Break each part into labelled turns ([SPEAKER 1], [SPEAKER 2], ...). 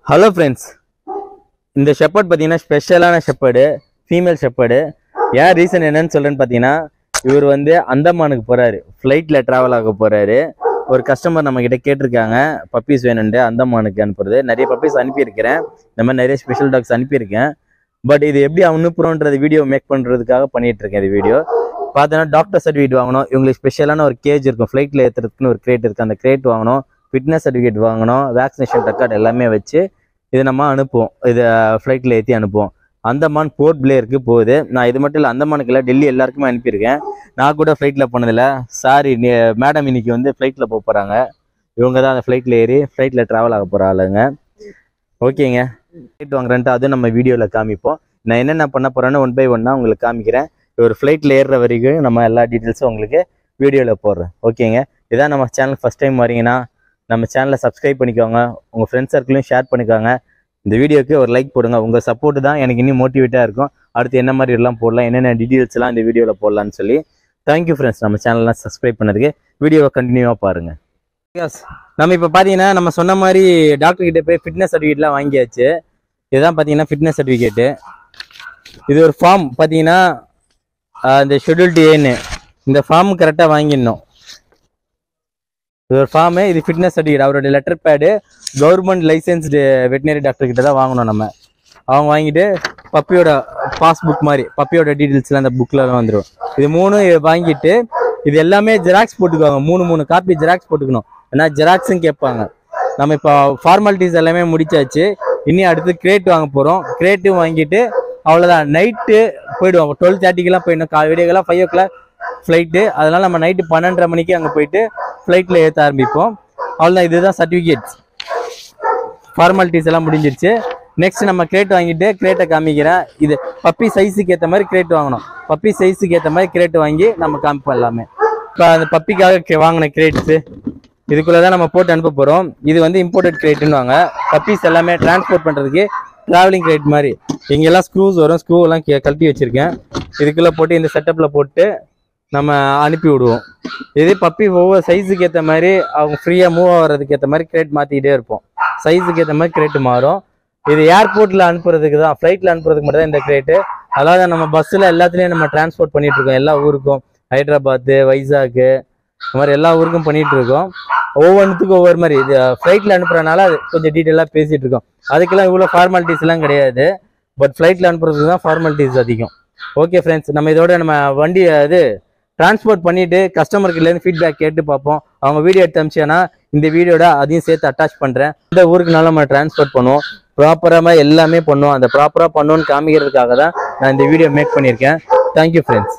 [SPEAKER 1] Hello friends, இந்த shepherd பார்த்தீங்கன்னா ஸ்பெஷலான ஷெப்பர்டு, ஃபீமேல் ஷெப்பர்டு. ஏன் ரீசன் என்னன்னு சொல்கிறேன்னு பார்த்தீங்கன்னா, இவர் வந்து அந்தமானுக்கு போகிறாரு, ஃப்ளைட்டில் ட்ராவல் ஆக போகிறாரு. ஒரு கஸ்டமர் நம்மக்கிட்ட கேட்டிருக்காங்க பப்பீஸ் வேணுன்ட்டு அந்தமானுக்கு அனுப்புறது. நிறைய பப்பீஸ் அனுப்பியிருக்கிறேன், இந்த மாதிரி நிறைய ஸ்பெஷல் டாக்ஸ் அனுப்பியிருக்கேன். பட் இது எப்படி அனுப்புகிறோன்றது வீடியோ மேக் பண்ணுறதுக்காக பண்ணிகிட்ருக்கேன். இது வீடியோ பார்த்தோன்னா டாக்டர் சர்டிஃபிகேட் வாங்கணும், இவங்களுக்கு ஸ்பெஷலான ஒரு கேஜ் இருக்கும், ஃப்ளைட்டில் ஏற்றுறதுக்குன்னு ஒரு கிரேட் இருக்குது, அந்த கிரேட் வாங்கணும், ஃபிட்னஸ் சர்டிஃபிகேட் வாங்கணும், வேக்சினேஷன் ரெக்கார்டு எல்லாமே வச்சு இதை நம்ம அனுப்புவோம். இதை ஃப்ளைட்டில் ஏற்றி அனுப்புவோம். அந்தமான் போர்ட் பிளேயருக்கு போகுது. நான் இது மட்டும் இல்லை, அந்தமானுக்கு இல்லை, டெல்லி எல்லாருக்குமே அனுப்பியிருக்கேன். நான் கூட ஃப்ளைட்டில் போனதில்லை. சாரி மேடம், இன்னைக்கு வந்து ஃப்ளைட்டில் போக போகிறாங்க. இவங்க தான் அந்த ஃப்ளைட்டில் ஏறி ஃப்ளைட்டில் ட்ராவல் ஆக போகிற ஆளுங்க. ஓகேங்க, ஃப்ளைட் வாங்குறேன்ட்டு அதுவும் நம்ம வீடியோவில் காமிப்போம். நான் என்னென்ன பண்ண போகிறேன்னு ஒன் பை ஒன்னாக உங்களுக்கு காமிக்கிறேன். ஒரு ஃப்ளைட்டில் ஏறுற வரைக்கும் நம்ம எல்லா டீட்டெயில்ஸும் உங்களுக்கு வீடியோவில் போடுறேன். ஓகேங்க, இதான் நம்ம சேனல் ஃபஸ்ட் டைம் வரீங்கன்னா நம்ம சேனலை சப்ஸ்கிரைப் பண்ணிக்கோங்க, உங்கள் ஃப்ரெண்ட்ஸ் சர்க்கிளையும் ஷேர் பண்ணிக்கோங்க. இந்த வீடியோக்கு ஒரு லைக் போடுங்க. உங்கள் சப்போர்ட் தான் எனக்கு இன்னும் மோட்டிவேட்டாக இருக்கும். அடுத்து என்ன மாதிரி எல்லாம் போடலாம், என்னென்ன டீட்டெயில்ஸ்லாம் இந்த வீடியோவில் போடலான்னு சொல்லி. தேங்க்யூ ஃப்ரெண்ட்ஸ், நம்ம சேனல்லாம் சப்ஸ்கிரைப் பண்ணதுக்கு. வீடியோவை கண்டினியூவாக பாருங்கள். எஸ், நம்ம இப்போ பார்த்தீங்கன்னா நம்ம சொன்ன மாதிரி டாக்டர்கிட்ட போய் ஃபிட்னஸ் சர்டிஃபிகேட்லாம் வாங்கியாச்சு. இதுதான் பார்த்தீங்கன்னா ஃபிட்னஸ் சர்டிஃபிகேட்டு. இது ஒரு ஃபார்ம் பார்த்தீங்கன்னா இந்த ஷெட்யூல்டு ஏன்னு இந்த ஃபார்ம் கரெக்டாக வாங்கிடணும். இது ஒரு ஃபார்மு, இது ஃபிட்னஸ் சர்டிஃபிகேட். அவருடைய letter pad government licensed veterinary doctor கிட்ட தான் வாங்கணும் நம்ம. அவங்க வாங்கிட்டு பப்பியோட பாஸ்புக் மாதிரி பப்பியோட டீட்டெயில்ஸ்லாம் அந்த புக்கில் தான் வந்துடும். இது மூணு வாங்கிட்டு இது எல்லாமே ஜெராக்ஸ் போட்டுக்குவாங்க. மூணு காப்பி ஜெராக்ஸ் போட்டுக்கணும். ஏன்னா ஜெராக்ஸும் கேட்பாங்க. நம்ம இப்போ ஃபார்மாலிட்டிஸ் எல்லாமே முடிச்சாச்சு. இன்னும் அடுத்து கிரேட் வாங்க போகிறோம். கிரேட்டும் வாங்கிட்டு அவ்வளோதான், நைட்டு போயிடுவோம். 12:30 போயிடணும். விடியெல்லாம் 5 o'clock ஃப்ளைட்டு. அதனால் நம்ம நைட்டு 12:30 மணிக்கு அங்கே போயிட்டு ஃப்ளைட்டில் ஏற்ற ஆரம்பிப்போம். அவ்வளோதான், இதுதான் சர்டிஃபிகேட்ஸ். ஃபார்மாலிட்டிஸ் எல்லாம் முடிஞ்சிருச்சு. நெக்ஸ்ட் நம்ம கிரேட் வாங்கிட்டு கிரேட்டை காமிக்கிறேன். இது பப்பி சைஸுக்கு ஏற்ற மாதிரி கிரேட் வாங்கணும். பப்பி சைஸுக்கு ஏற்ற மாதிரி கிரேட் வாங்கி நம்ம காமிப்போம் எல்லாமே. இப்போ அந்த பப்பிக்காக வாங்கின கிரேட்ஸு இதுக்குள்ளே தான் நம்ம போட்டு அனுப்ப போகிறோம். இது வந்து இம்போர்ட்டட் கிரேட்டுன்னு வாங்க. பப்பீஸ் எல்லாமே டிரான்ஸ்போர்ட் பண்ணுறதுக்கு ட்ராவலிங் கிரேட் மாதிரி. இங்கெல்லாம் ஸ்க்ரூஸ் வரும், ஸ்க்ரூவெல்லாம் கழட்டி வச்சுருக்கேன். இதுக்குள்ளே போட்டு இந்த செட்டப்பில் போட்டு நம்ம அனுப்பி விடுவோம். இதே பப்பி ஒவ்வொரு சைஸுக்கு ஏற்ற மாதிரி அவங்க ஃப்ரீயாக மூவ் ஆகிறதுக்கு ஏற்ற மாதிரி கிரேட் மாற்றிக்கிட்டே இருப்போம். சைஸுக்கு ஏற்ற மாதிரி கிரேட்டு மாறும். இது ஏர்போர்ட்டில் அனுப்புறதுக்கு தான், ஃப்ளைட்டில் அனுப்புறதுக்கு மட்டும் தான் இந்த கிரேட்டு. அதாவது நம்ம பஸ்ஸில் எல்லாத்துலேயும் நம்ம டிரான்ஸ்போர்ட் பண்ணிகிட்டு இருக்கோம். எல்லா ஊருக்கும், ஹைதராபாத்து, வைசாக்கு, இந்த மாதிரி எல்லா ஊருக்கும் பண்ணிகிட்டு இருக்கோம். ஒவ்வொன்றுத்துக்கும் ஒவ்வொரு மாதிரி. இது ஃப்ளைட்டில் அனுப்புறதுனால அது கொஞ்சம் டீட்டெயிலாக பேசிகிட்டு இருக்கோம். அதுக்கெல்லாம் இவ்வளோ ஃபார்மாலிட்டிஸ்லாம் கிடையாது. பட் ஃப்ளைட்டில் அனுப்புறதுக்கு தான் ஃபார்மாலிட்டிஸ் அதிகம். ஓகே ஃப்ரெண்ட்ஸ், நம்ம இதோட நம்ம வண்டி இது டிரான்ஸ்போர்ட் பண்ணிவிட்டு கஸ்டமர்கிட்டேருந்து ஃபீட்பேக் கேட்டு பார்ப்போம். அவங்க வீடியோ எடுத்து அனுப்பிச்சேன்னா இந்த வீடியோட அதையும் சேர்த்து அட்டாச் பண்ணுறேன். இந்த ஊருக்குனால நம்ம டிரான்ஸ்போர்ட் பண்ணுவோம், ப்ராப்பராக எல்லாமே பண்ணுவோம். அந்த ப்ராப்பராக பண்ணுவோன்னு காமிக்கிறதுக்காக தான் நான் இந்த வீடியோ மேக் பண்ணியிருக்கேன். Thank you friends.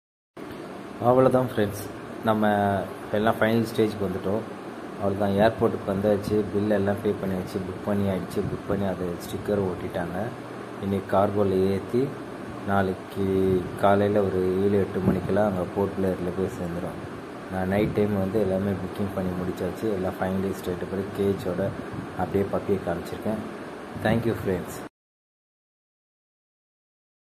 [SPEAKER 2] அவ்வளோதான் ஃப்ரெண்ட்ஸ், நம்ம எல்லாம் ஃபைனல் ஸ்டேஜுக்கு வந்துட்டோம். அவ்வளோதான், ஏர்போர்ட்டுக்கு வந்தாச்சு. பில் எல்லாம் பே பண்ணியாச்சு, புக் பண்ணி ஆகிடுச்சு. புக் பண்ணி அதை ஸ்டிக்கர் ஓட்டிட்டாங்க. இன்றைக்கி கார்கோவில் ஏற்றி நாளைக்கு காலையில் ஒரு 7-8 மணிக்கெல்லாம் அங்கே போர்ட் பிளேயரில் போய் சேர்ந்துடும். நான் நைட் டைம் வந்து எல்லாமே புக்கிங் பண்ணி முடிச்சாச்சு. எல்லாம் ஃபைனலைஸ் ஸ்டேட்டு படி கேஜோட அப்படியே பப்பியை காமிச்சிருக்கேன். Thank you friends.